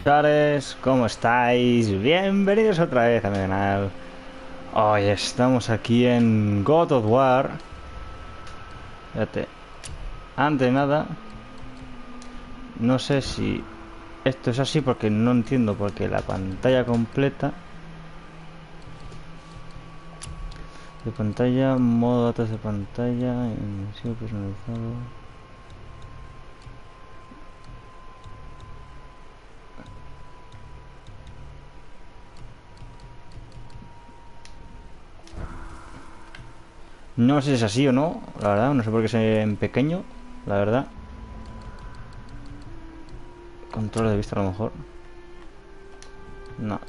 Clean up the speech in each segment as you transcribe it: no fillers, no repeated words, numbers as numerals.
Chavales, ¿cómo estáis? Bienvenidos otra vez a mi canal. Hoy estamos aquí en God of War. Fíjate, antes de nada, no sé si esto es así porque no entiendo porque la pantalla completa de pantalla, modo datos de pantalla, inicio personalizado. No sé si es así o no, la verdad, no sé por qué es en pequeño, la verdad. Control de vista a lo mejor. No.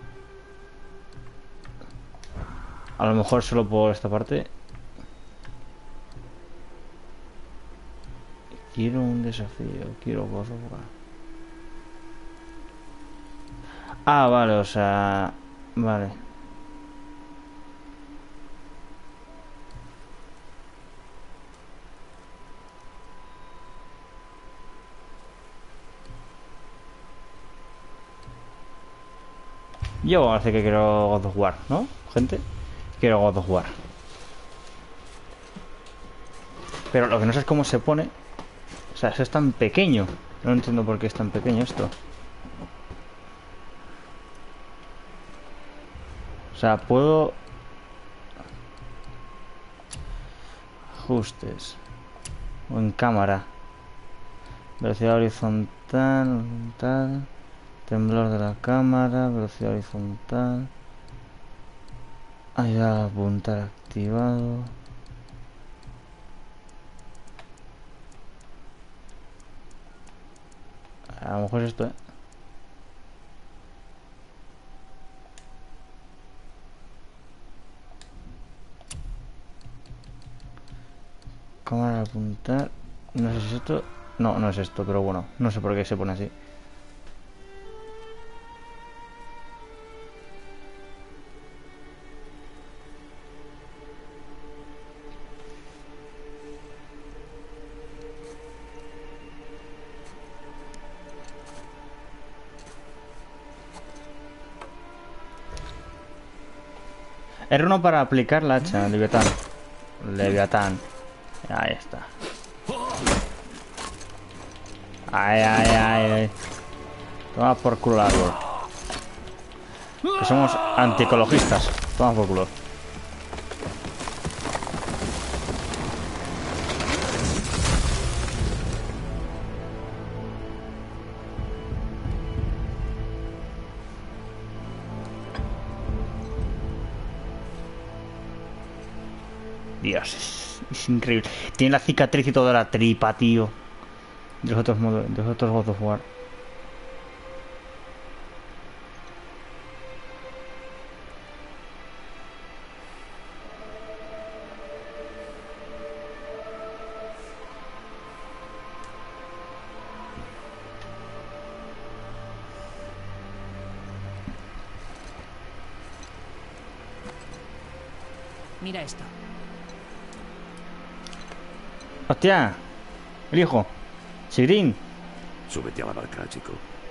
A lo mejor solo por esta parte. Quiero un desafío, quiero God of War. Ah, vale, o sea... Vale. Yo hace que quiero God of War, ¿no? Gente, quiero God of War. Pero lo que no sé es cómo se pone. O sea, eso es tan pequeño. No entiendo por qué es tan pequeño esto. O sea, puedo... Ajustes. O en cámara. Velocidad horizontal, horizontal. Temblor de la cámara, velocidad horizontal. Ayuda a apuntar activado. A lo mejor es esto, ¿eh? Cámara de apuntar. No sé si es esto. No, no es esto, pero bueno. No sé por qué se pone así. R1 para aplicar la hacha, Leviatán. Leviatán. Ahí está. Ay, ay, ay, ay. Toma por culo el árbol. Que somos antiecologistas. Toma por culo. Dios, es increíble. Tiene la cicatriz y toda la tripa, tío. De los otros modos, de los otros God of War. Mira esto. ¡Hostia! El hijo. Sigrin. Súbete a la barca, chico.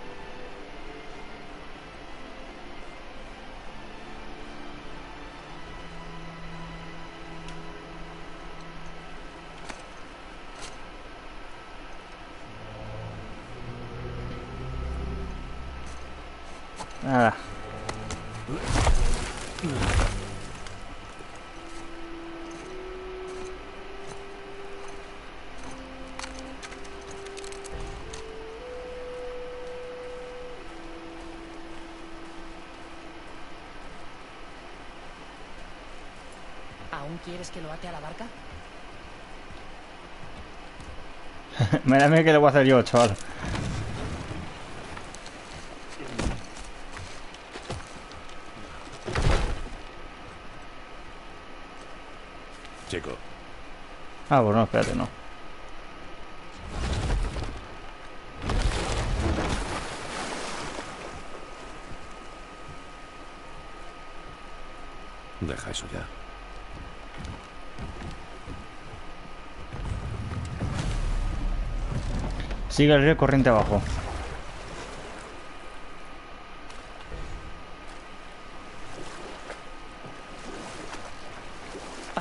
Nada. ¿Aún quieres que lo ate a la barca? Mírame que le voy a hacer yo, chaval. Chico, Ah, pues no, espérate, no. deja eso ya. Sigue el río corriente abajo.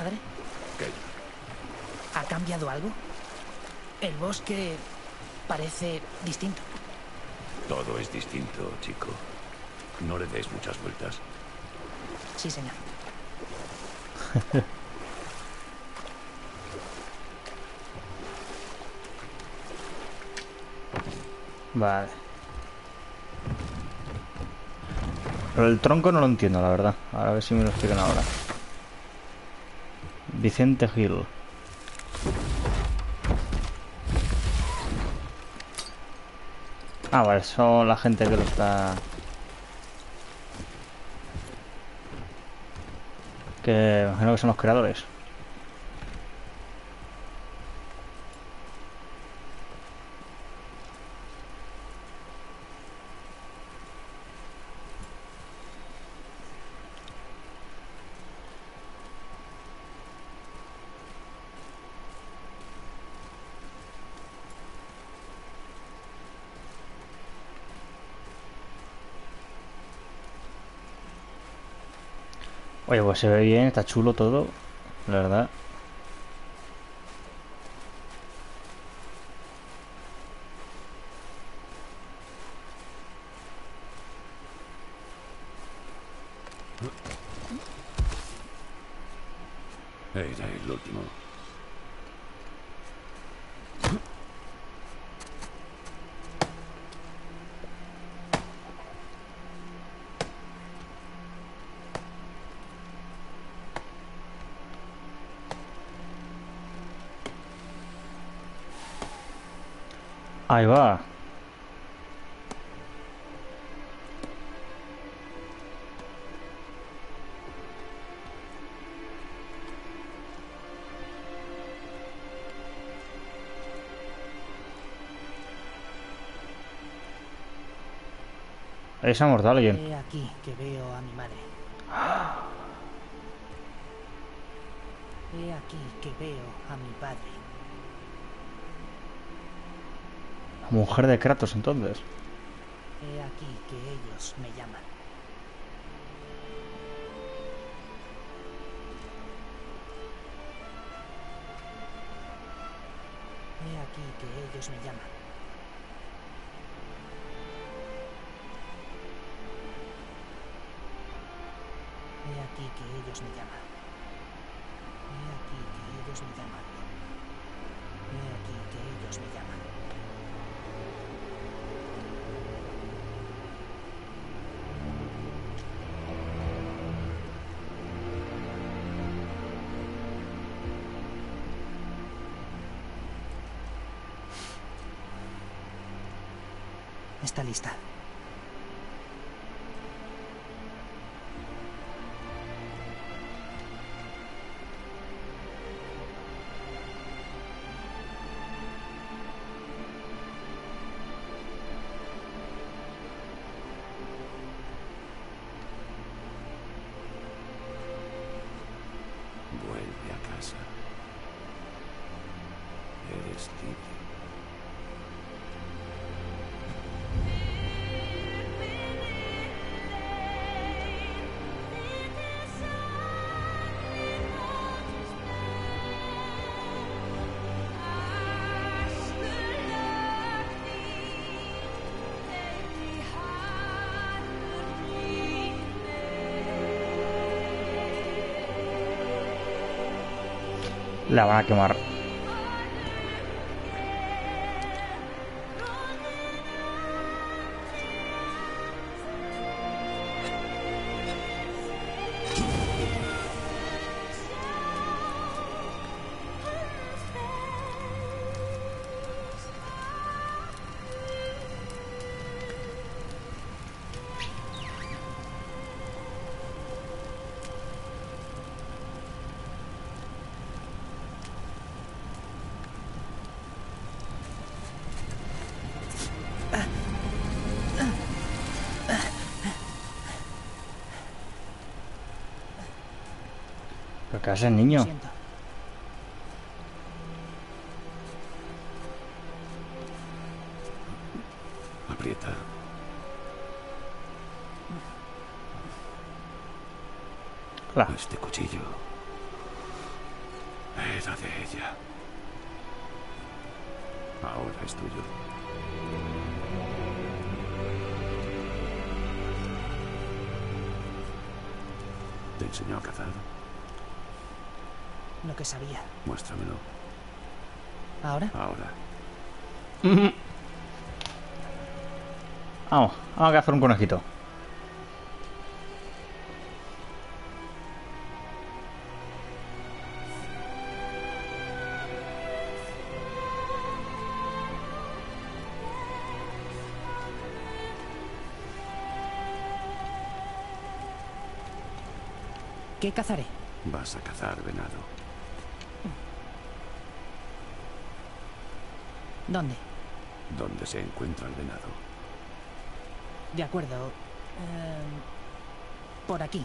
Padre, ¿Qué? ¿ha cambiado algo? El bosque parece distinto. Todo es distinto, chico. No le des muchas vueltas. Sí, señor. Vale. Pero el tronco no lo entiendo, la verdad. A ver si me lo explican ahora. Vicente Gil. Ah, vale, son la gente que lo está... Que imagino que son los creadores. Oye, pues se ve bien, está chulo todo, la verdad. Era el último. Ahí va. Ahí se ha muerto alguien. He aquí que veo a mi madre. He aquí que veo a mi padre. La mujer de Kratos, entonces. He aquí que ellos me llaman. He aquí que ellos me llaman. He aquí que ellos me llaman. He aquí que ellos me llaman. He aquí que ellos me llaman. Está lista. Vuelve a casa. Eres libre. La van a quemar. ¿Pero qué hace el niño? Lo siento. Aprieta. Claro. Este cuchillo Era de ella. Ahora es tuyo. ¿Te enseñó a cazar? Lo que sabía. Muéstramelo. ¿Ahora? Ahora. Vamos a cazar un conejito. ¿Qué cazaré? Vas a cazar venado. ¿Dónde? ¿Dónde se encuentra el venado? De acuerdo. Por aquí.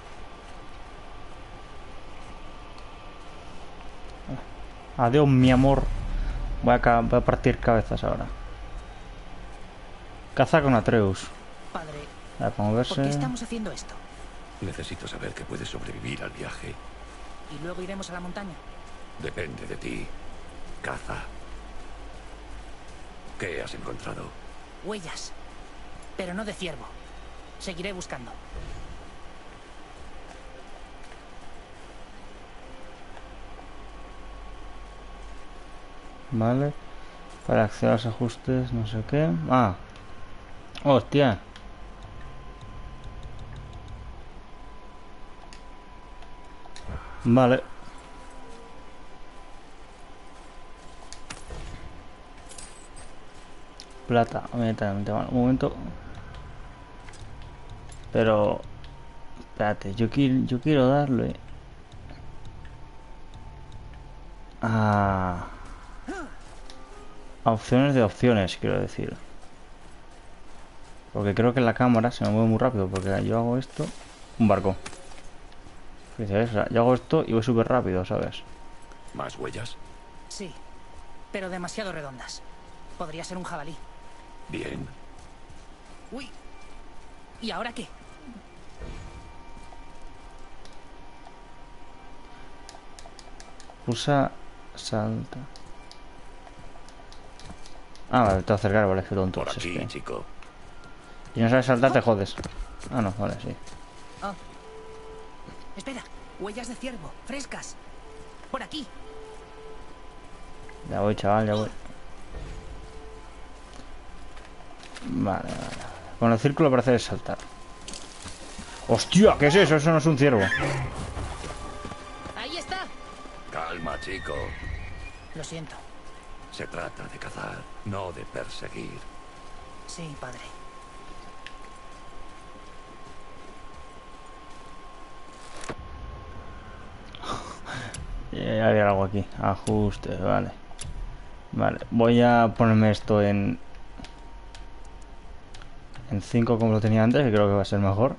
Adiós, mi amor. Voy a partir cabezas ahora. Caza con Atreus. Padre, A ver, para ¿por moverse. qué estamos haciendo esto? Necesito saber que puedes sobrevivir al viaje. ¿Y luego iremos a la montaña? Depende de ti. Caza. ¿Qué has encontrado? Huellas. Pero no de ciervo. Seguiré buscando. Vale. Para acceder a los ajustes, no sé qué. Ah. Hostia. Vale. Plata. Inmediatamente. Vale, un momento. Pero... Espérate, yo quiero darle... A opciones de opciones, quiero decir. Porque creo que la cámara se me mueve muy rápido. Porque yo hago esto... Un barco. Fíjate, o sea, yo hago esto y voy súper rápido, ¿sabes? ¿Más huellas? Sí, pero demasiado redondas. Podría ser un jabalí. Bien. Uy. ¿Y ahora qué? Pulsa... Salta... Ah, vale, te voy a acercar, vale, que tonto. Por es aquí, que- chico. Si no sabes saltar, te jodes. Ah, no, vale, sí. Oh. Espera, huellas de ciervo, frescas. Por aquí. Ya voy, chaval, ya voy. Vale, vale. Con el círculo parece de saltar. ¡Hostia! ¿Qué es eso? Eso no es un ciervo. Ahí está. Calma, chico. Lo siento. Se trata de cazar, no de perseguir. Sí, padre. Había algo aquí. Ajustes, vale. Vale, voy a ponerme esto en 5 como lo tenía antes, que creo que va a ser mejor.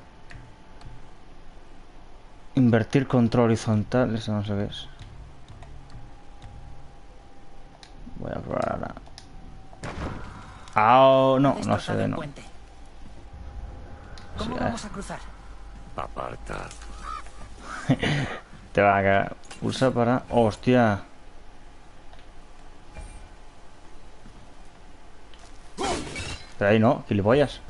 Invertir control horizontal, eso no sé qué es. Voy a probar ahora. Ah, no, no se Destrozado ve, el no. puente. ¿Cómo Sí, vamos a cruzar? Aparta. Te va a cagar. Pulsa para... ¡Hostia! Pero ahí no, gilipollas.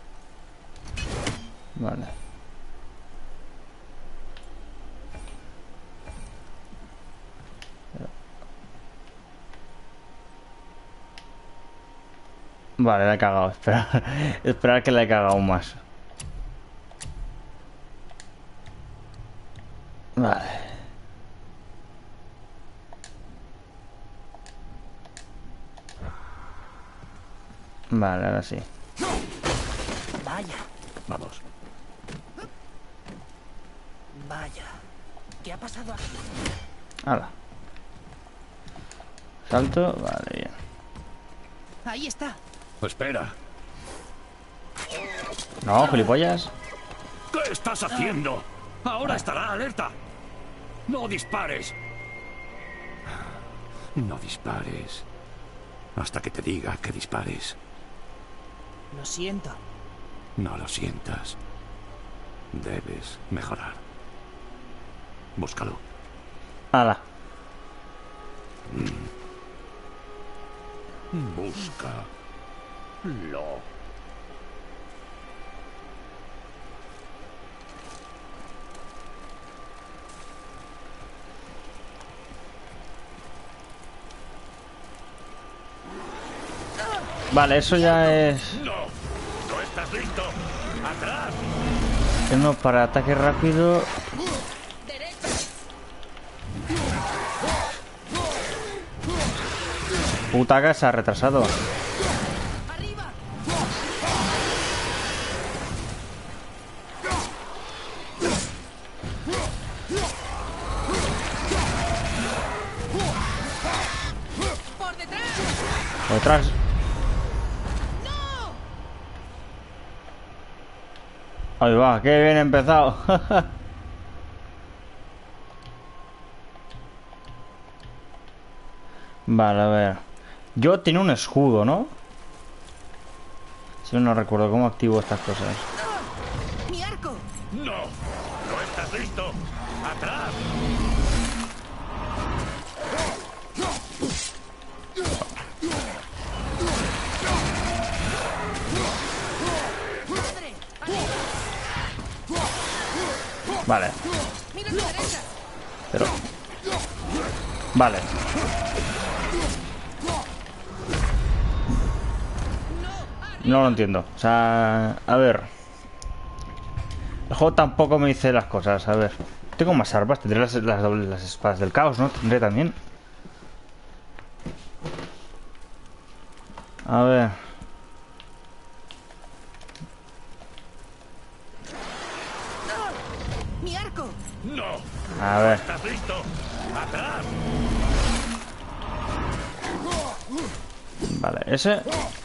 Vale. Vale, la he cagado. Esperar que la he cagado aún más. Vale. Vale, ahora sí. Vaya, Vamos. vaya. ¿Qué ha pasado aquí? Hala. Salto. Vale, bien. Ahí está. Espera. No, gilipollas. ¿Qué estás haciendo? Ahora estará alerta. No dispares. No dispares. Hasta que te diga que dispares. Lo siento. No lo sientas. Debes mejorar. Búscalo. Hala. Busca. Lo. Vale, eso ya es... No. No estás listo. Atrás. Uno para ataque rápido. Puta que se ha retrasado. ¡Por detrás! Por detrás. Ahí va, qué bien empezado. Vale, a ver. Yo tenía un escudo, ¿no? Si no recuerdo cómo activo estas cosas. ¡Mi arco! No. No estás listo. Atrás. ¡Madre! ¡Arriba! Vale, ¡Mira a tu derecha! pero... Vale. No lo entiendo. O sea, a ver. El juego tampoco me dice las cosas. A ver. Tengo más armas. Tendré las espadas del caos, ¿no? Tendré también. A ver. ¡Mi arco! No. A ver. ¿Estás listo? Atrás. Vale, ese.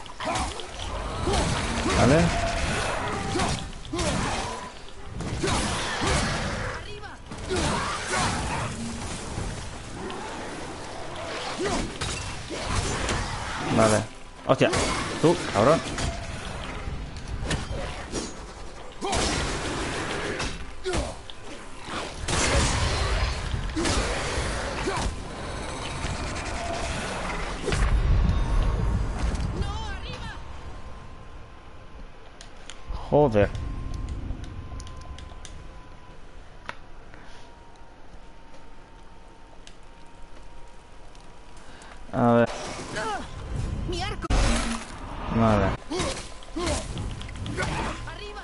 Vale. Vale. Hostia. Tú, cabrón. Joder. A ver. ¡Mi arco! Vale. ¡Arriba!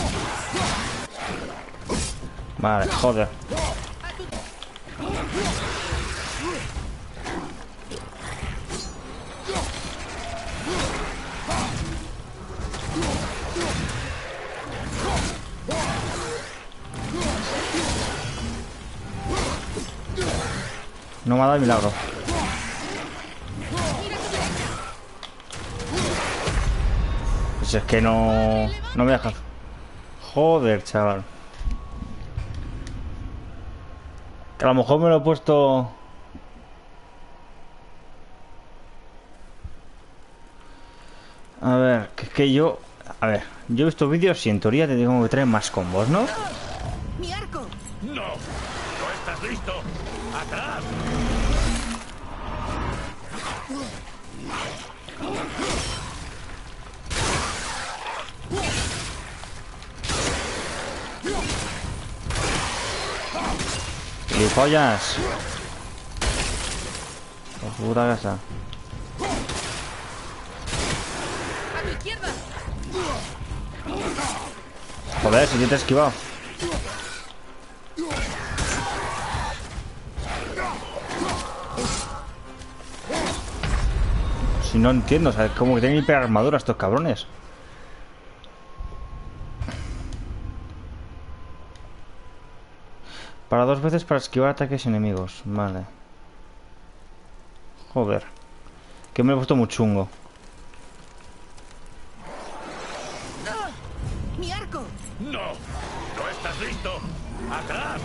Vale, joder. No me ha dado el milagro. Pues es que no... No me deja. Joder, chaval. Que a lo mejor me lo he puesto... A ver, que es que yo... A ver, yo he visto vídeos y en teoría te digo que traen más combos, ¿no? ¡Mi arco! No. No estás listo. Atrás. Y pollas. Por puta casa. ¡A tu izquierda! Joder, si yo te he esquivado. Si no entiendo, o sea, como que tienen hiper armadura estos cabrones. Para 2 veces para esquivar ataques enemigos. Vale. Joder. Que me lo he puesto muy chungo. ¡Mi arco! No. No estás listo. Atrás.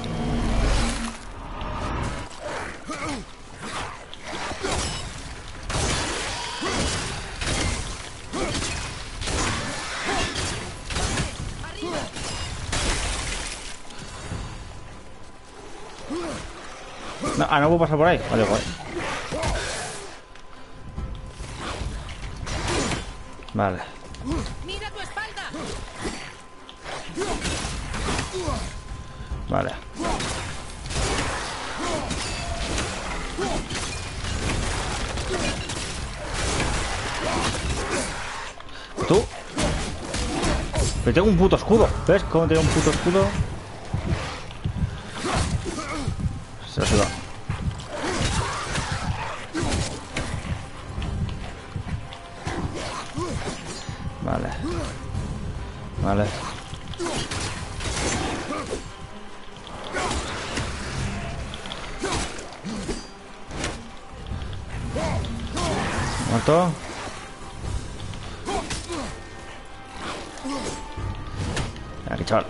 ¡Arriba! No, no puedo pasar por ahí. Vale, guay. Vale. ¡Mira tu espalda! Vale. ¿Tú? Pero tengo un puto escudo. ¿Ves cómo tengo un puto escudo? Se ha sudado. Vale. Vale. Muerto. Aquí, chaval.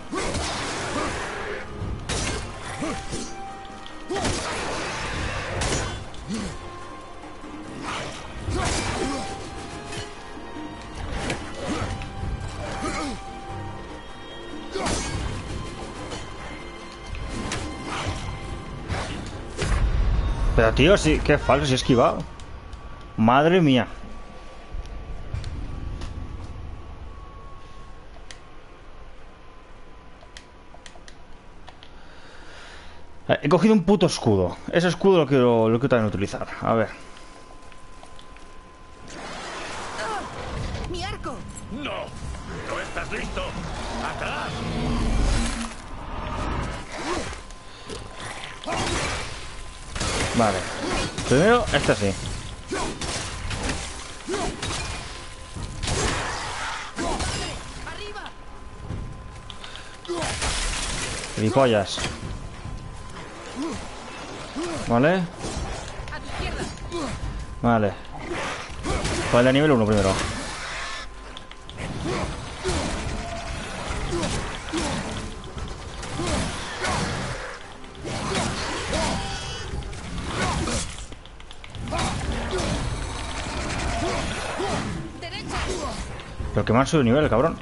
Pero tío, sí, qué falso, si he esquivado. Madre mía. He cogido un puto escudo. Ese escudo lo quiero también utilizar. A ver. ¡Mi arco! ¡No! ¡No estás listo! ¡Atrás! Vale. Primero, este sí. ¡Arriba! Gilipollas. Vale. ¡A tu izquierda! Vale. ¿Cuál de nivel 1 primero? ¡Derecha! Pero que me han subido de nivel, cabrón.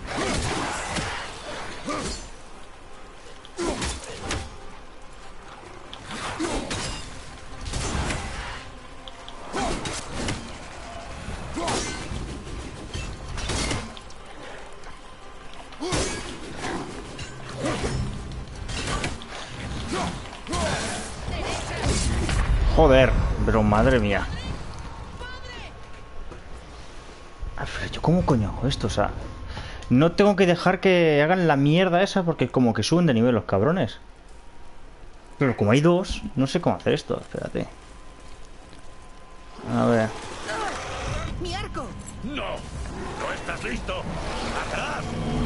Joder, pero madre mía. A ver, ¿yo cómo coño hago esto? O sea, no tengo que dejar que hagan la mierda esa porque como que suben de nivel los cabrones. Pero como hay dos, no sé cómo hacer esto. Espérate. A ver. ¡Mi arco! ¡No! ¡No estás listo! ¡Atrás!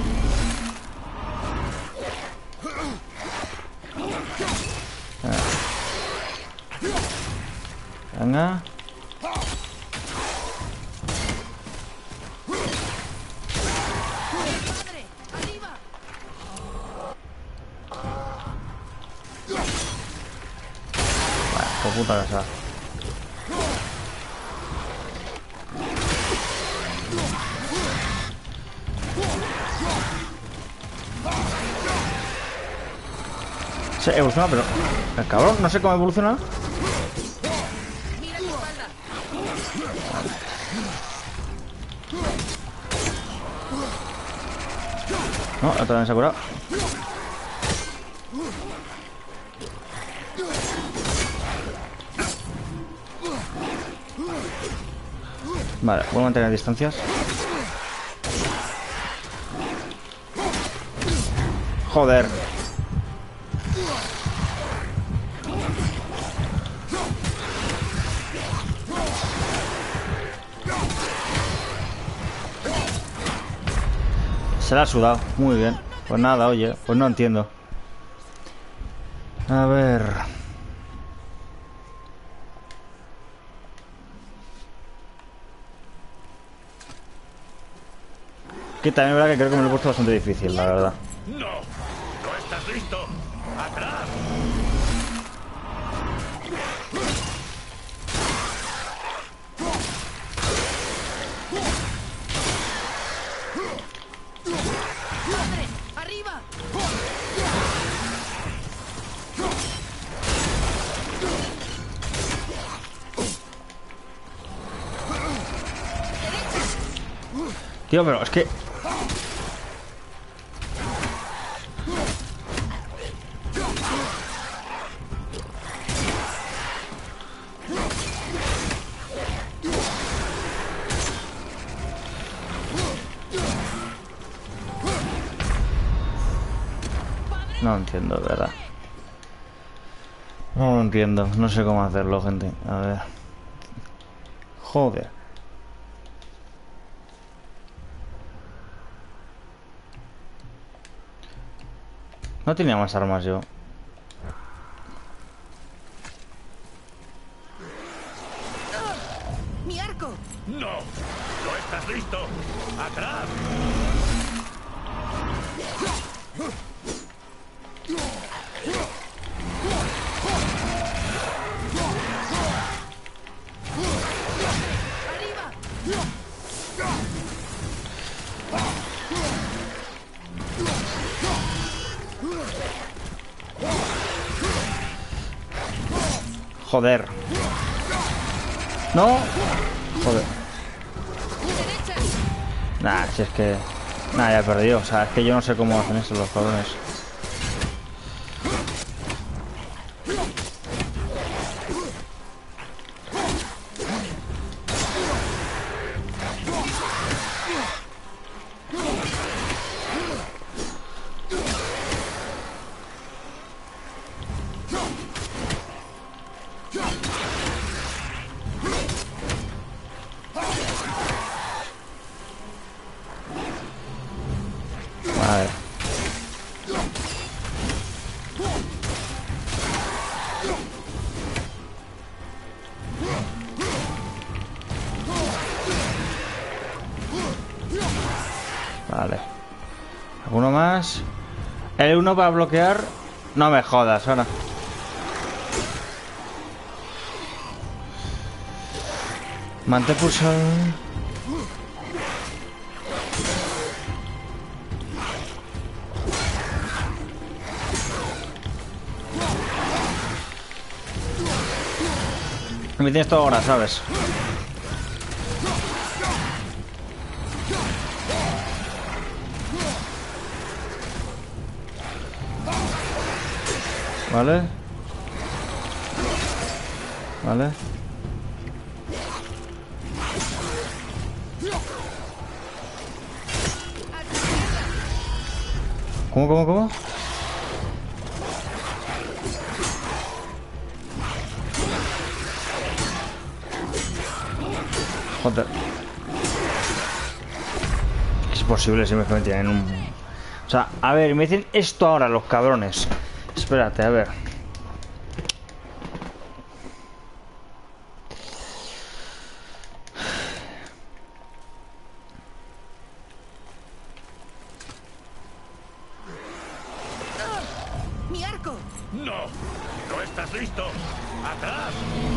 Venga. ¡Padre! ¡Arriba! Por puta casa. Se evoluciona, pero el cabrón no sé cómo evoluciona. ¡Mira tu espalda! No, también se ha curado. Vale, voy a mantener distancias. Joder. Se la ha sudado. Muy bien. Pues nada, oye. Pues no entiendo. A ver. Que también es verdad que creo que me lo he puesto bastante difícil, la verdad. ¡No! ¡No estás listo! ¡Atrás! ¡Padre! ¡Arriba! Tío, pero es que... No lo entiendo, de verdad. No lo entiendo. No sé cómo hacerlo, gente. A ver. Joder. No tenía más armas yo. ¡Mi arco! ¡No! ¿No estás listo? ¡Atrás! ¡Arriba! Joder. No. Joder. ¡Derecha! Nah, si es que... Nah, ya he perdido. O sea, es que yo no sé cómo hacen eso los cabrones. Vale. Vale. ¿Alguno más? El uno para bloquear. No me jodas, ahora. Mantén pulsado. Me tienes todo ahora, ¿sabes? Vale. Vale. ¿Cómo? Joder. Es posible si me metían en un... O sea, a ver, me dicen esto ahora los cabrones. Espérate, a ver. ¡Mi arco! ¡No! ¿No estás listo? ¡Atrás!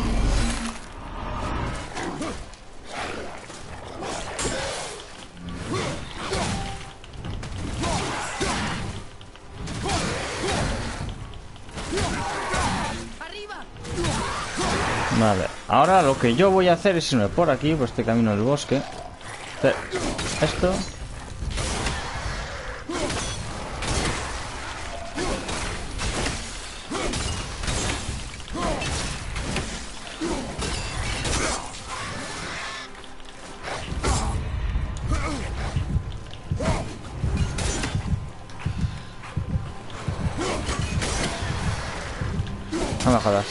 ¡Arriba! Vale, ahora lo que yo voy a hacer es irme por aquí, por este camino del bosque. Hacer esto. No me jodas.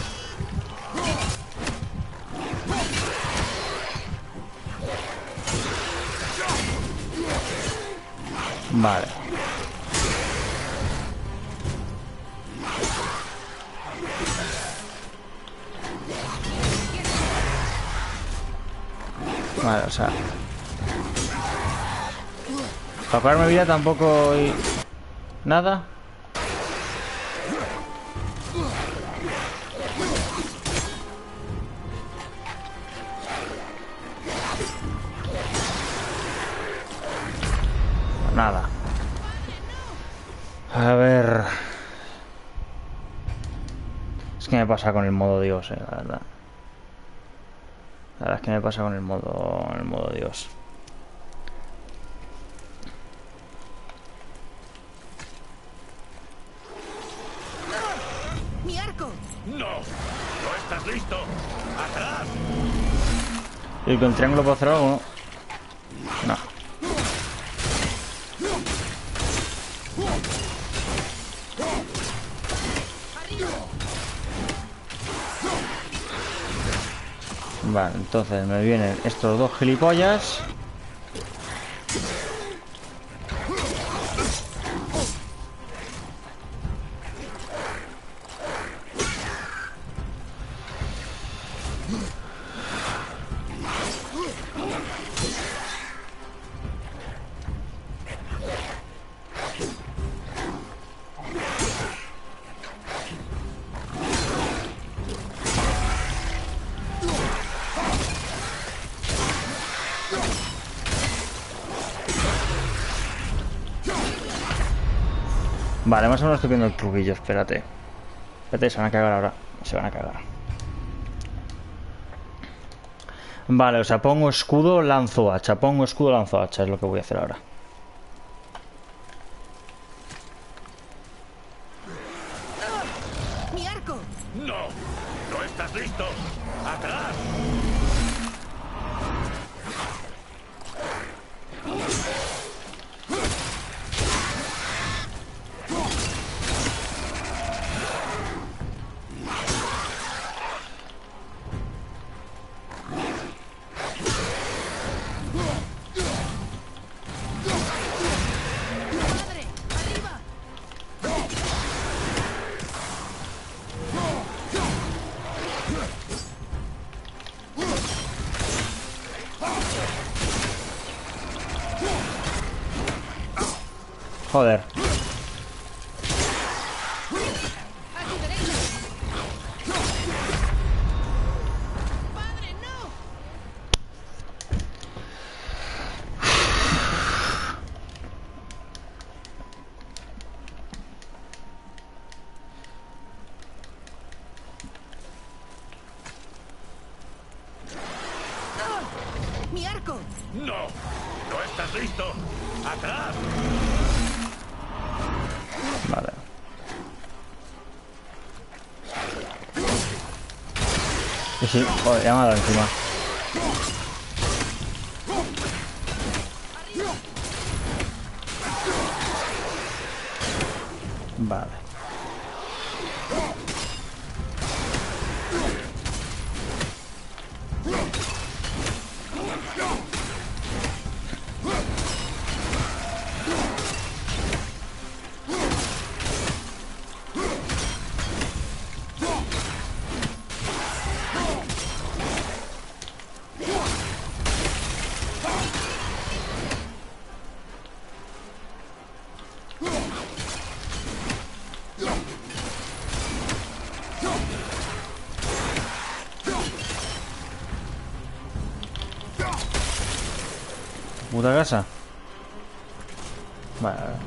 Vale. Vale, o sea... Para curarme vida tampoco... Nada. Nada. A ver... Es que me pasa con el modo Dios, la verdad. La verdad es que me pasa con el modo Dios. ¿No estás listo? ¡Atrás! ¿Y con triángulo puedo hacer algo? No. Vale, entonces me vienen estos dos gilipollas. Vale, más o menos estoy viendo el truquillo, espérate. Espérate, se van a cagar ahora. Se van a cagar. Vale, o sea, pongo escudo, lanzo hacha. Pongo escudo, lanzo hacha. Es lo que voy a hacer ahora. ¡Mi arco! ¡No! ¿No estás listo? ¡Atrás! ¡Padre! ¡Arriba! Joder. ¡A tu derecha! ¡Padre, no! ¡Mi arco! ¡No! ¿No estás listo? ¡Atrás! Vale. Y sí, joder, ya me ha dado encima. Vale. Puta casa. Vale, vale.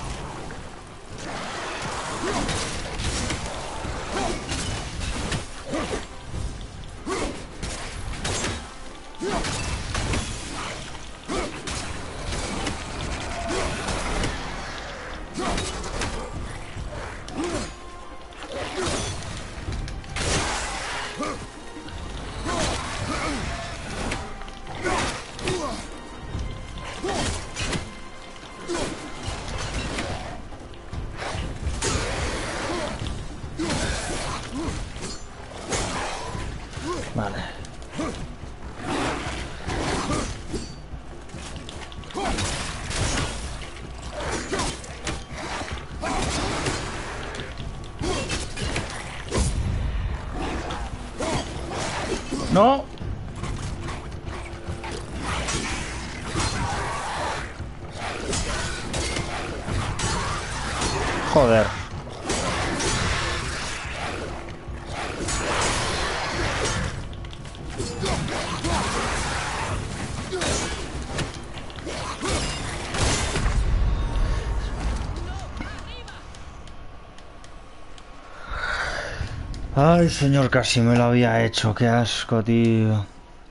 Vale. No. Joder. Ay, señor, casi me lo había hecho. Qué asco, tío.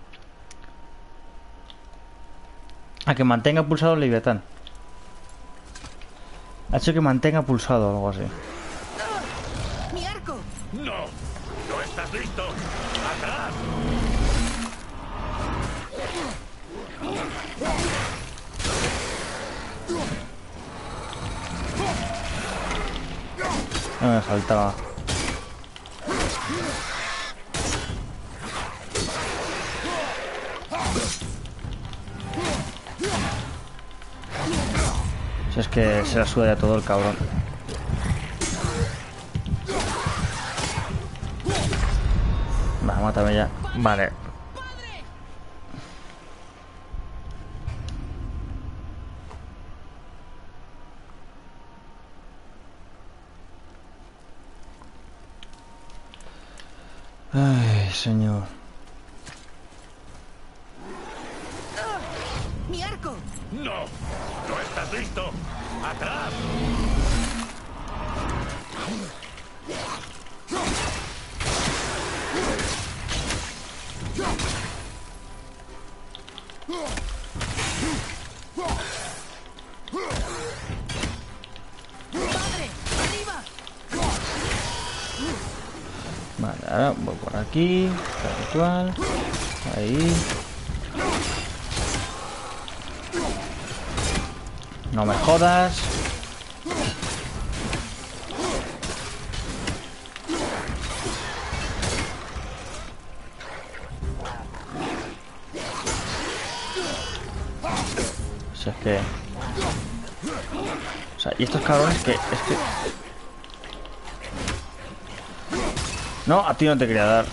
A que mantenga pulsado el Leviatán. Ha hecho que mantenga pulsado o algo así. ¡Mi arco! ¡No! ¿No estás listo? ¡Atrás! No me faltaba. Si es que se la suda ya todo el cabrón. Va, mátame ya. Vale. Ay, señor. ¡Mi arco! ¡No! ¡No estás listo! ¡Atrás! ¡Padre! ¡Arriba! Vale, ahora voy por aquí. Tal cual. Ahí. No me jodas. Si es que... O sea, y estos cabrones que... Es que... No, a ti no te quería dar.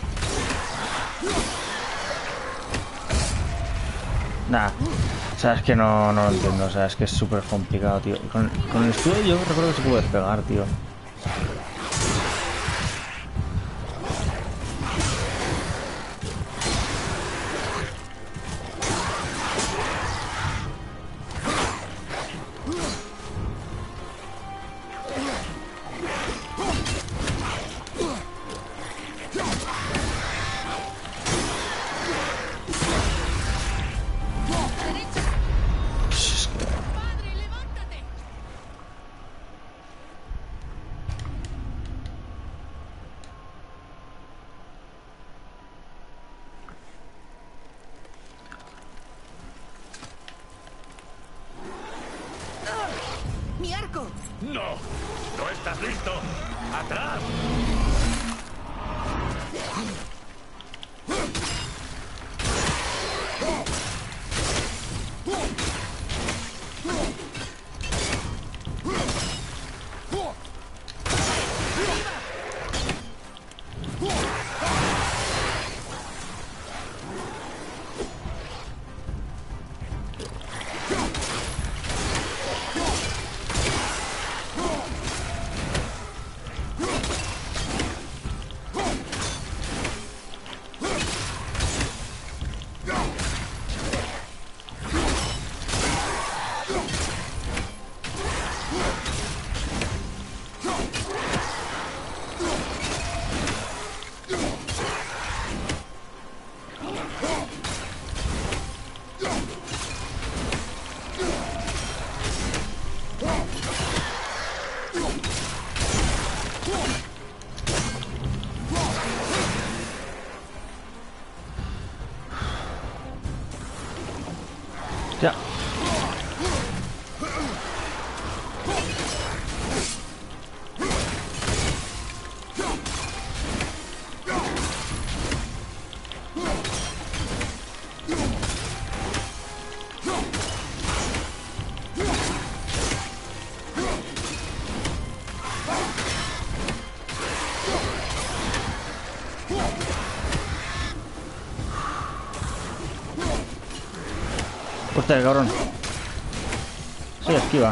Nah. O sea, es que no lo entiendo. O sea, es que es súper complicado, tío. Con el escudo yo recuerdo que se puede pegar, tío. ¡Padre, levántate! ¡Mi arco! ¡No! ¡No estás listo! ¡Atrás! Ya. Hostia, cabrón. Sí, esquiva.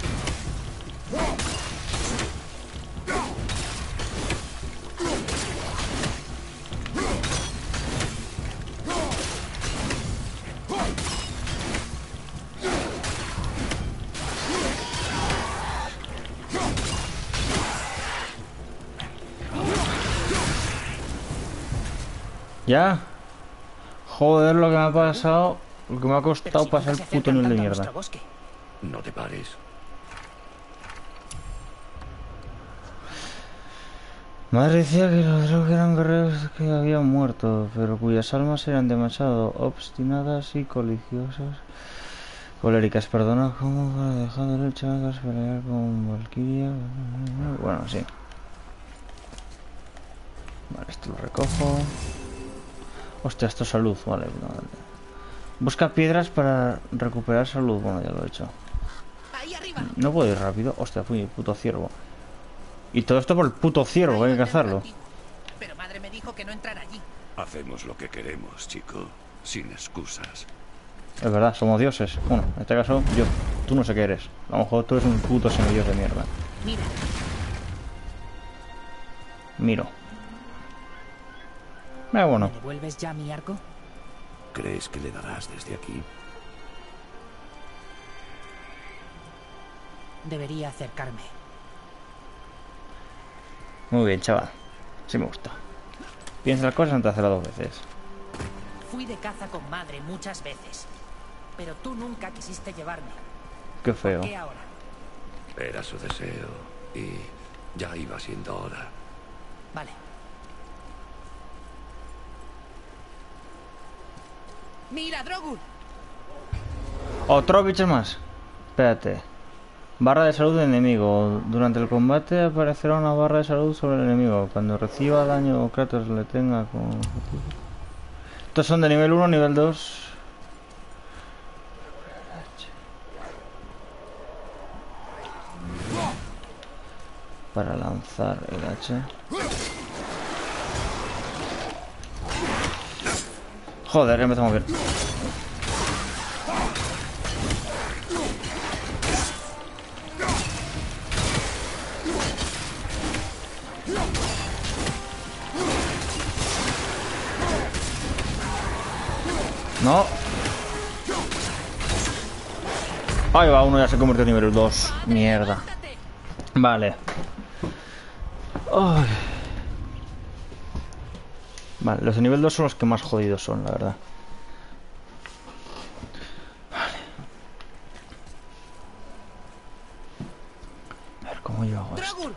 ¿Ya? Joder, lo que me ha pasado. Lo que me ha costado pasar el puto nivel de mierda. No te pares. Madre decía que los Drow eran guerreros que habían muerto, pero cuyas almas eran demasiado obstinadas y coléricas, perdona, como para dejar de luchar, pelear con Valkyria. Bueno, sí. Vale, esto lo recojo. Hostia, esto es salud, vale, vale. Busca piedras para recuperar salud. Bueno, ya lo he hecho. Ahí arriba. No puedo ir rápido. Hostia, fui puto ciervo. Y todo esto por el puto ciervo, hay que cazarlo. Pero madre me dijo que no entrara allí. Hacemos lo que queremos, chico. Sin excusas. Es verdad, somos dioses. Bueno, en este caso, yo. Tú no sé qué eres. A lo mejor tú eres un puto semidios de mierda. Mira. Miro. Bueno. ¿Me devuelves ya mi arco? ¿Crees que le darás desde aquí? Debería acercarme. Muy bien, chaval. Sí me gusta. Piensa las cosas antes de hacerlas 2 veces. Fui de caza con madre muchas veces. Pero tú nunca quisiste llevarme. Qué feo. ¿Qué ahora? Era su deseo. Y ya iba siendo hora. Vale. ¡Mira, Drogur! Otro bicho más. Espérate. Barra de salud de enemigo. Durante el combate aparecerá una barra de salud sobre el enemigo. Cuando reciba daño o Kratos le tenga como... Estos son de nivel 1, nivel 2. Para lanzar el hacha. Joder, empezamos bien. No. Ahí va, uno ya se convirtió en nivel 2. Mierda. Vale. Ay. Vale, los de nivel 2 son los que más jodidos son, la verdad. Vale. A ver cómo yo hago esto. ¡Drogur!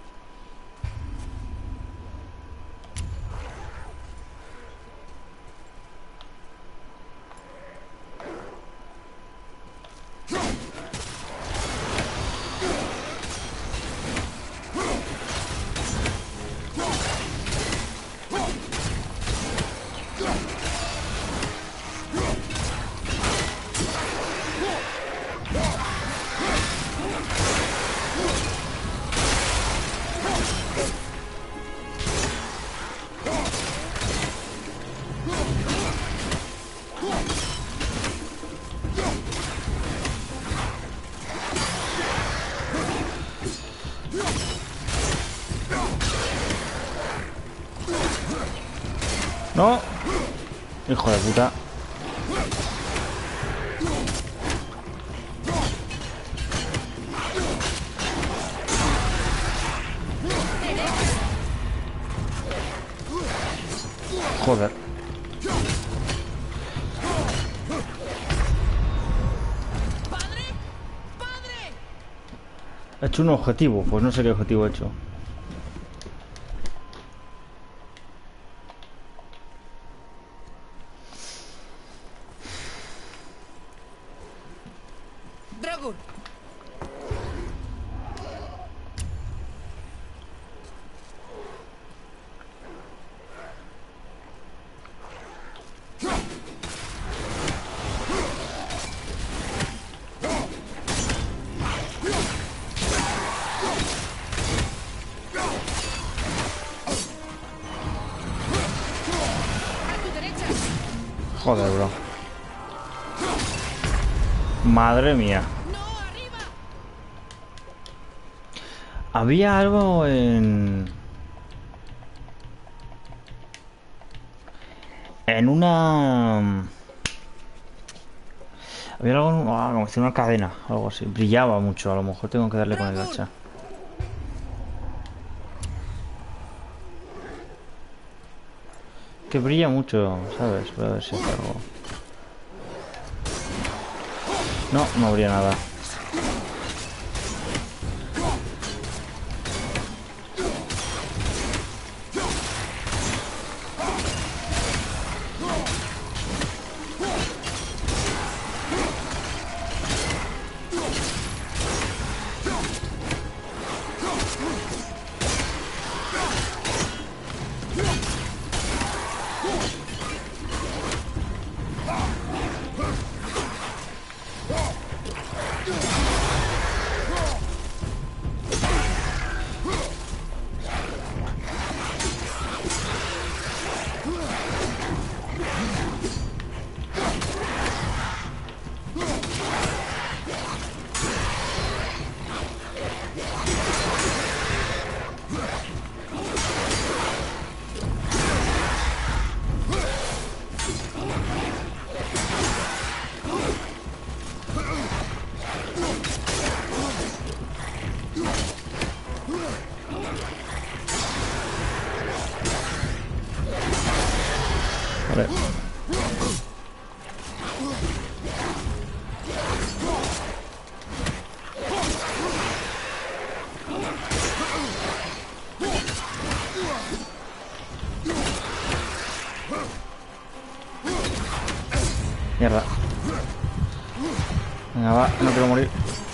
No. Hijo de puta. Joder. ¡Padre! ¡Padre! He hecho un objetivo. Pues no sé qué objetivo he hecho. ¡Drogur! ¡A tu derecha! Joder, bro. Madre mía. ¡No, arriba! Había algo en... En una... Había algo... como si una cadena. Algo así. Brillaba mucho. A lo mejor tengo que darle con el hacha. Que brilla mucho, ¿sabes? Voy a ver si hace algo. No, no brilla nada. Ve. Mierda. Venga, va, no quiero morir.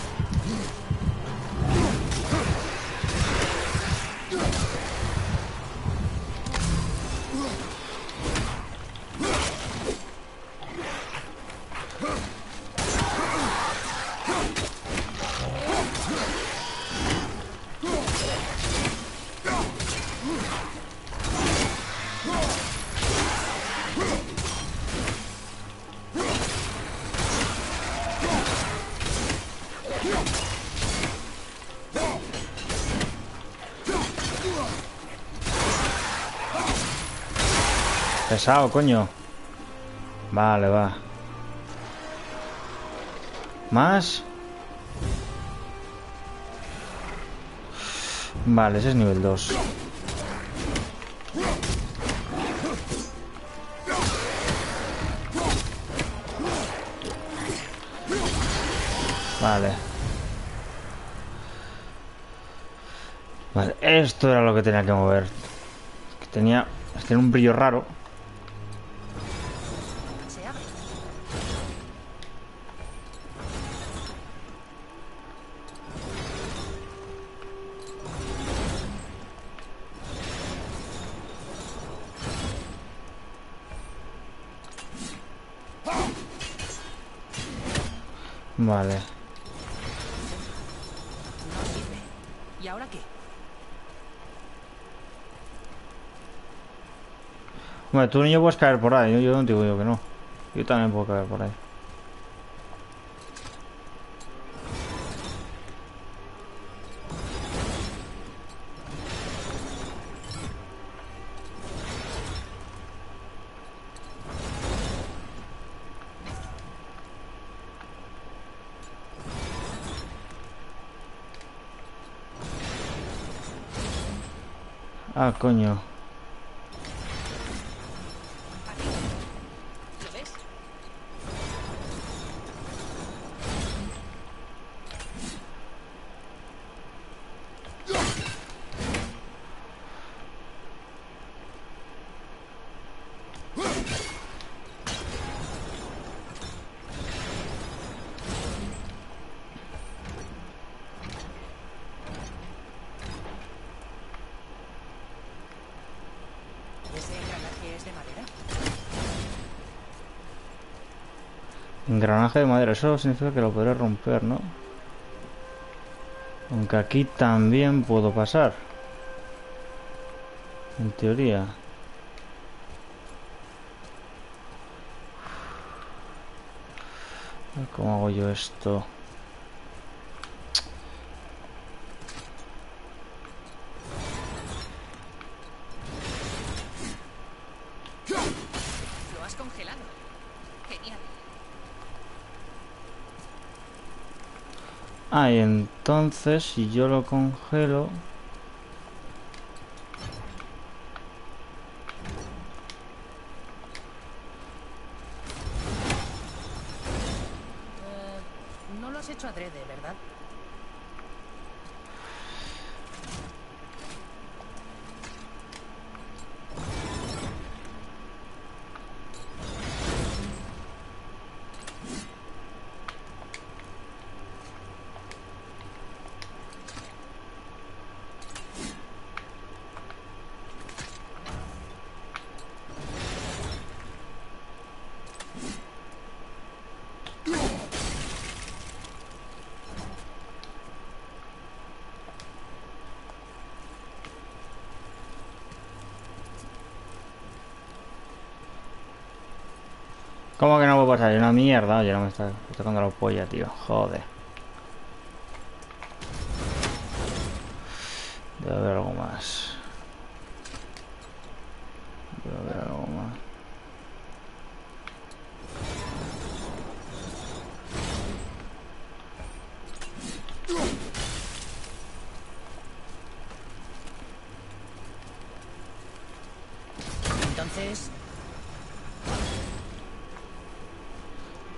Pesado, coño. Vale, va. ¿Más? Vale, ese es nivel 2. Vale. Vale, esto era lo que tenía que mover. Que tenía un brillo raro. Se abre. Vale. No sirve. ¿Y ahora qué? Bueno, tú niño puedes caer por ahí. Yo no te digo yo que no. Yo también puedo caer por ahí. Ah, coño. Aquí. ¿Lo ves? ¿Ese engranaje es de madera? Engranaje de madera. Eso significa que lo podré romper, ¿no? Aunque aquí también puedo pasar. En teoría. ¿Cómo hago yo esto? Lo has congelado. Genial. Ah, y entonces si yo lo congelo... No lo has hecho adrede, ¿verdad? ¿Cómo que no puedo pasar? Una mierda. Oye, no me está tocando la polla, tío. Joder. Debe haber algo más. Debe haber algo más. Entonces,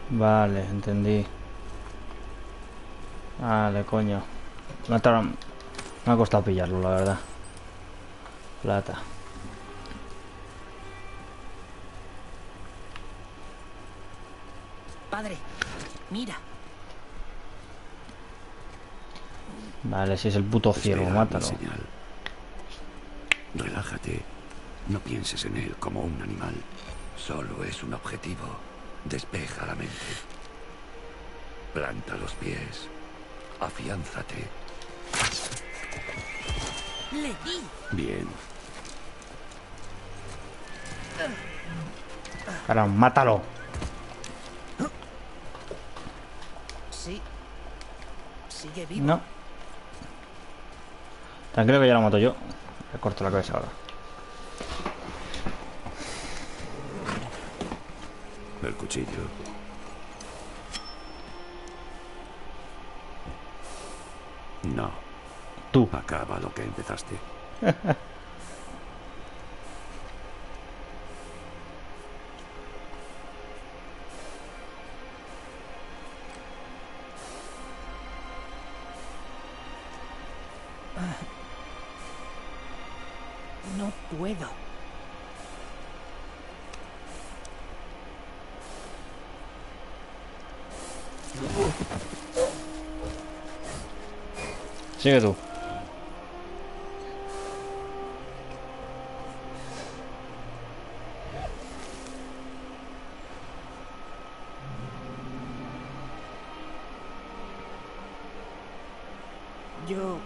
Vale, entendí. Vale, coño. Me ha costado pillarlo, la verdad. Plata. Padre, mira. Vale, si es el puto ciervo, Espera mi mátalo. señal. Relájate. No pienses en él como un animal. Solo es un objetivo. Despeja la mente. Planta los pies. Afiánzate. Le di. Bien. Ahora, mátalo. Sí. Sigue vivo. No. Tranquilo que ya lo mato yo. Le corto la cabeza ahora. El cuchillo. No. Tú. Acaba lo que empezaste. No puedo. Sigue tú. Yo...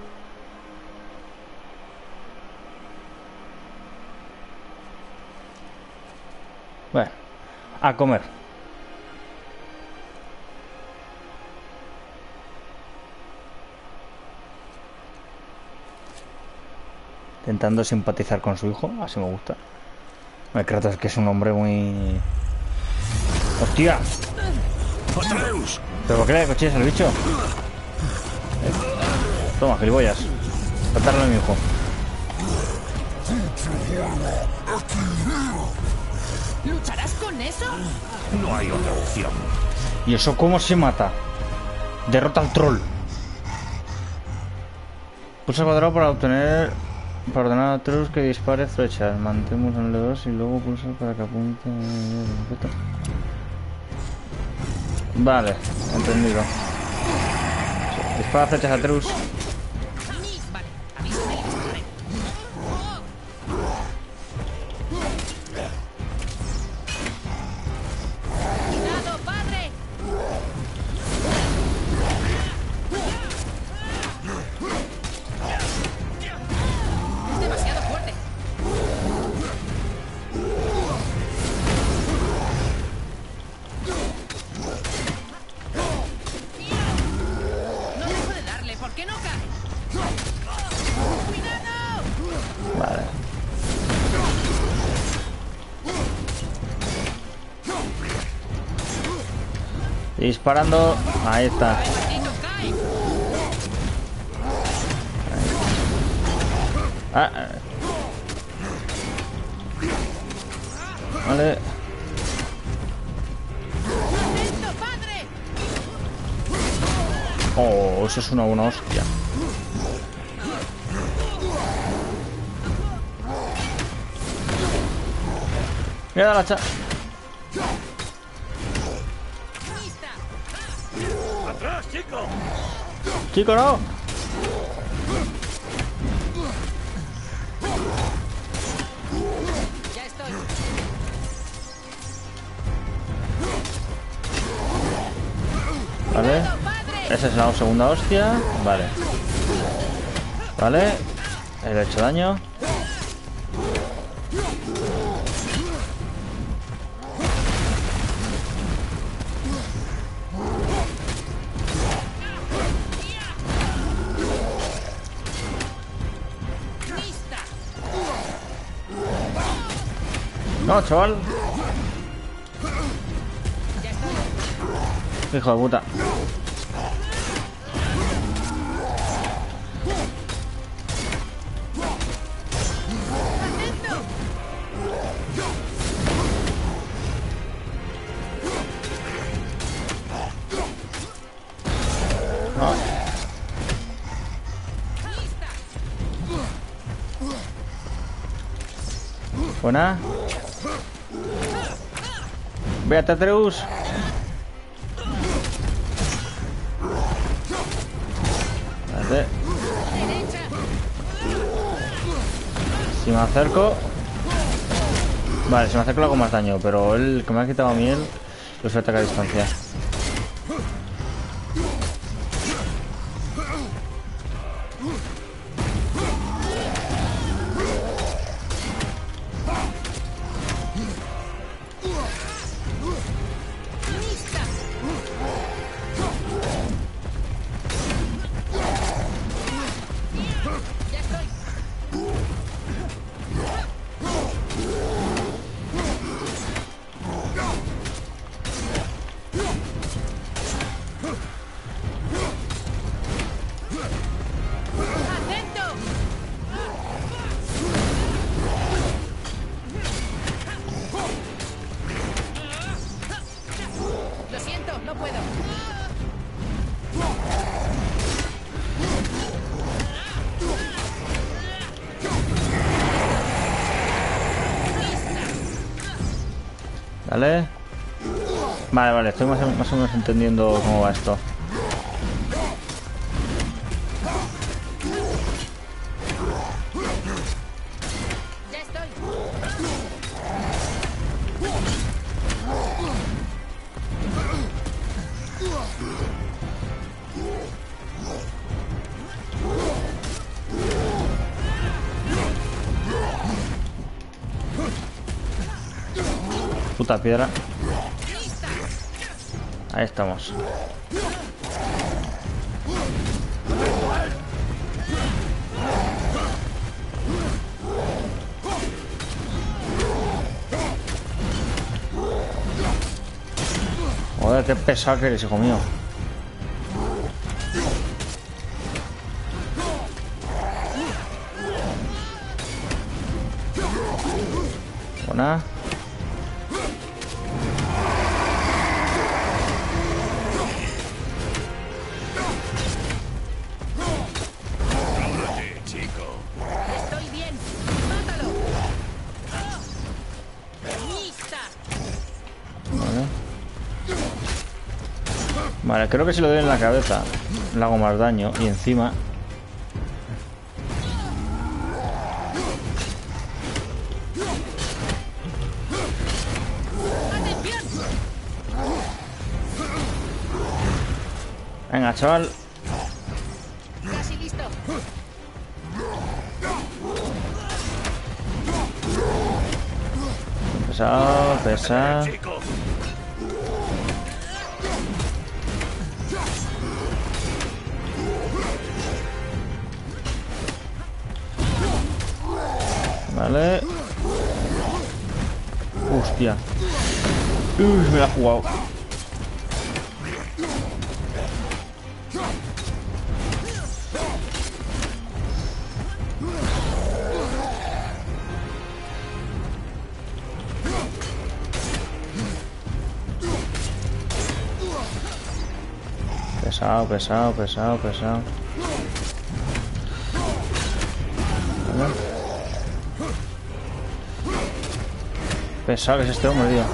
Bueno, a comer. Intentando simpatizar con su hijo, así me gusta. Me Kratos que es un hombre muy... ¡Hostia! ¡Atreus! ¿Pero por qué le cochillas al bicho? Toma, gilipollas. Tratarlo a mi hijo. ¿Lucharás con eso? No hay otra opción. ¿Y eso cómo se mata? Derrota al troll. Pulsa cuadrado para obtener... Para ordenar a Atreus que dispare flechas. Mantemos en L2 y luego pulsa para que apunte... Vale, entendido. Dispara flechas a Atreus. Vale, avísame y dispararé. ¡Cuidado, padre! Es demasiado fuerte. No dejo de darle, ¿por qué no cae? ¡Cuidado! Vale. Disparando. Ahí está. ¡Y no cae! Ah, vale. ¡Atento, padre! Oh, eso es una buena hostia. Mira la hacha. ¡Lista! ¡Atrás, chico! Chico, no. Ya estoy. Vale. ¡Cuidado, padre! Esa es la segunda hostia. Vale. Vale. Le he hecho daño. ¡Lista! No, chaval. Ya estoy. Hijo de puta. ¡Atento! Buena. Véate, Atreus. Espérate. Si me acerco... Vale, si me acerco le hago más daño, pero el que me ha quitado a mí lo suele atacar a distancia. Lo siento, no puedo. Vale. Vale, estoy más o menos entendiendo cómo va esto. Ya estoy. Puta piedra. Ahí estamos. Joder, qué pesado que eres, hijo mío. Buena. Estoy bien. Mátalo. Lista. Vale. Vale, creo que si lo doy en la cabeza le hago más daño. Y encima... Atención. Venga, chaval. Casi listo. Pesado, pesado. Vale. Hostia. Me la ha jugado. Pesado. Vale. Pesado que es este hombre, tío.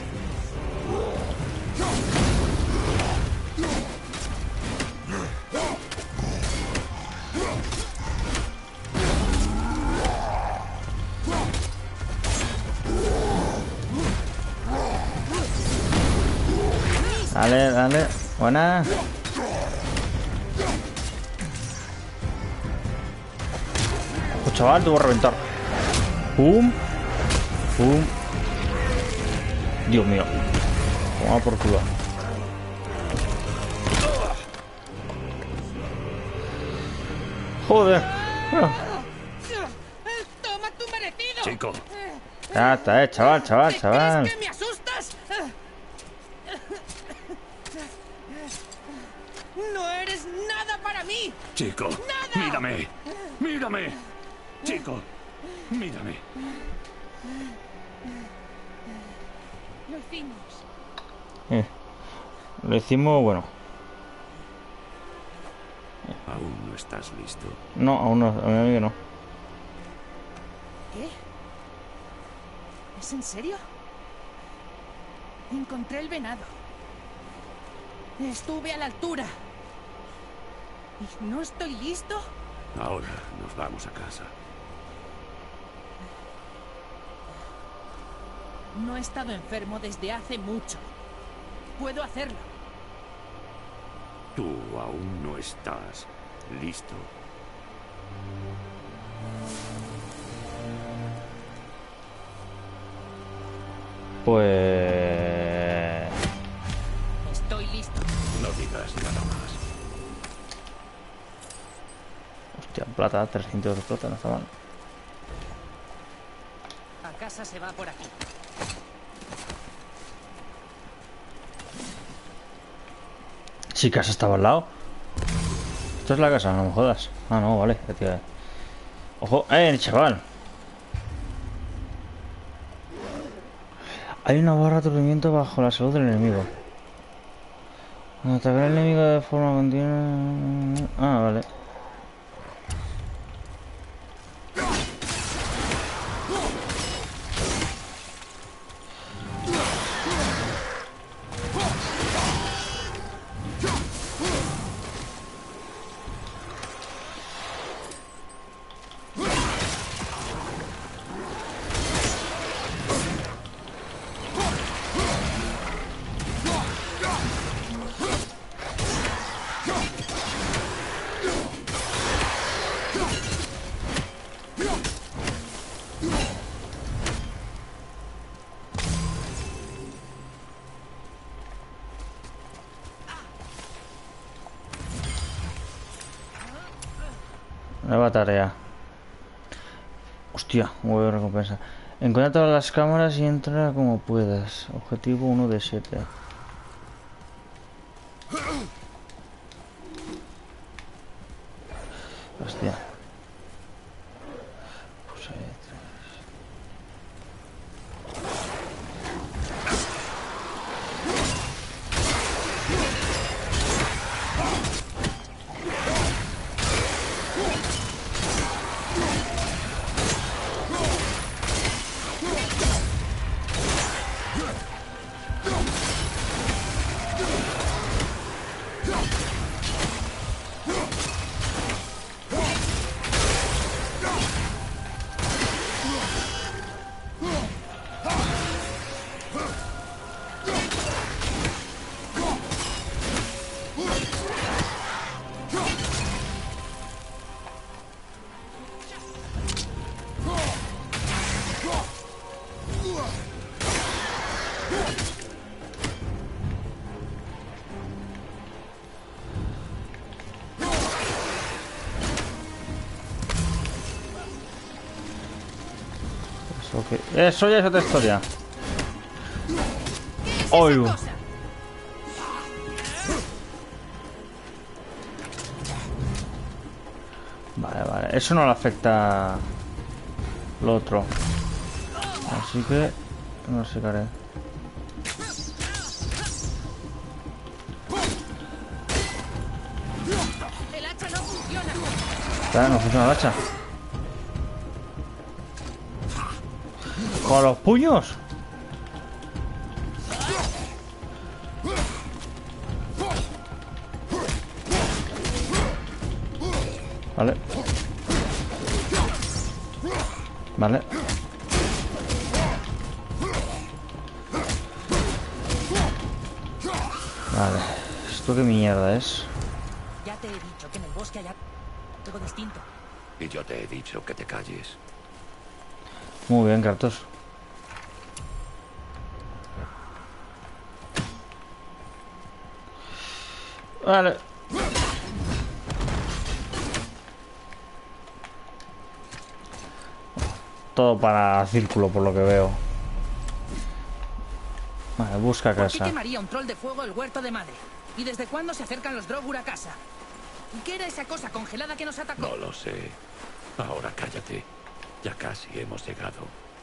Dale. Buena. Pues chaval, te voy a reventar. Pum. Dios mío. Toma por culo. Joder. Toma tu merecido. Chico, Ya está, chaval. ¿Crees que me asustas? No eres nada para mí. chico, ¡Nada! mírame. Chico, mírame. Lo hicimos. Lo hicimos, bueno. Aún no estás listo. No, aún no, a mí no. ¿Qué? ¿Es en serio? Encontré el venado. Estuve a la altura. ¿Y no estoy listo? Ahora nos vamos a casa. No he estado enfermo desde hace mucho. Puedo hacerlo. Tú aún no estás listo. Pues... Estoy listo. No digas nada más. Hostia, plata, 300 de plata, no está mal. A casa se va por aquí. Sí, casa estaba al lado. Esto es la casa, no me jodas. Ah, no, vale. Ojo, chaval. Hay una barra de aturdimiento bajo la salud del enemigo. Atacar al enemigo de forma continua. Ah, vale. Nueva tarea. Hostia, huevo de recompensa. Encuentra todas las cámaras y entra como puedas. Objetivo 1 de 7. Hostia. Pues ahí. Eso ya es otra historia. Oigo. Vale, vale. Eso no le afecta lo otro. Así que no sé qué haré. El hacha no funciona. Espera, no funciona el hacha. ¿Con los puños? Vale. Vale. Vale. ¿Esto qué mierda es? Ya te he dicho que en el bosque hay algo distinto. Y yo te he dicho que te calles. Muy bien, Kratos. Vale. Todo para círculo, por lo que veo. Vale, busca ¿Por qué casa. quemaría un troll de fuego el huerto de madre? ¿Y desde cuándo se acercan los Drogur a casa? ¿Y qué era esa cosa congelada que nos atacó? No lo sé. Ahora cállate. Ya casi hemos llegado.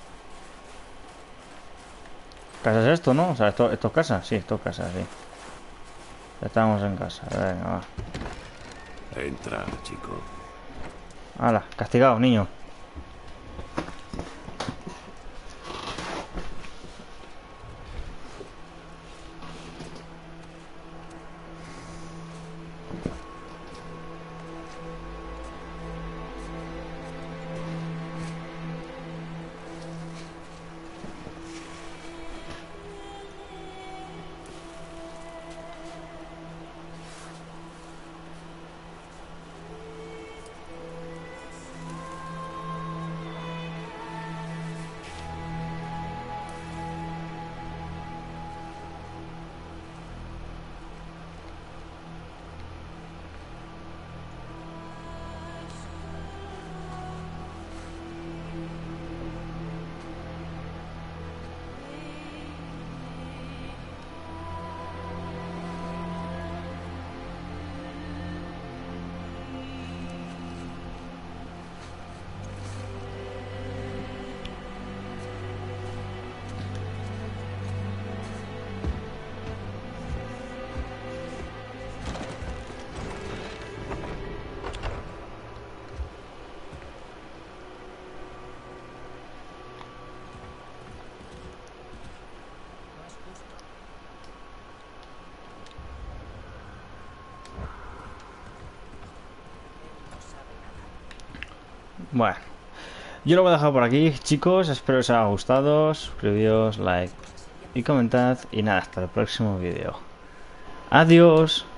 ¿Casa es esto, no? O sea, ¿esto es casa? Sí, esto es casa, sí. Estamos en casa. Venga, va. Entra, chico. Hala, castigado, niño. Bueno, yo lo voy a dejar por aquí, chicos. Espero que os haya gustado. Suscribíos, like y comentad. Y nada, hasta el próximo vídeo. Adiós.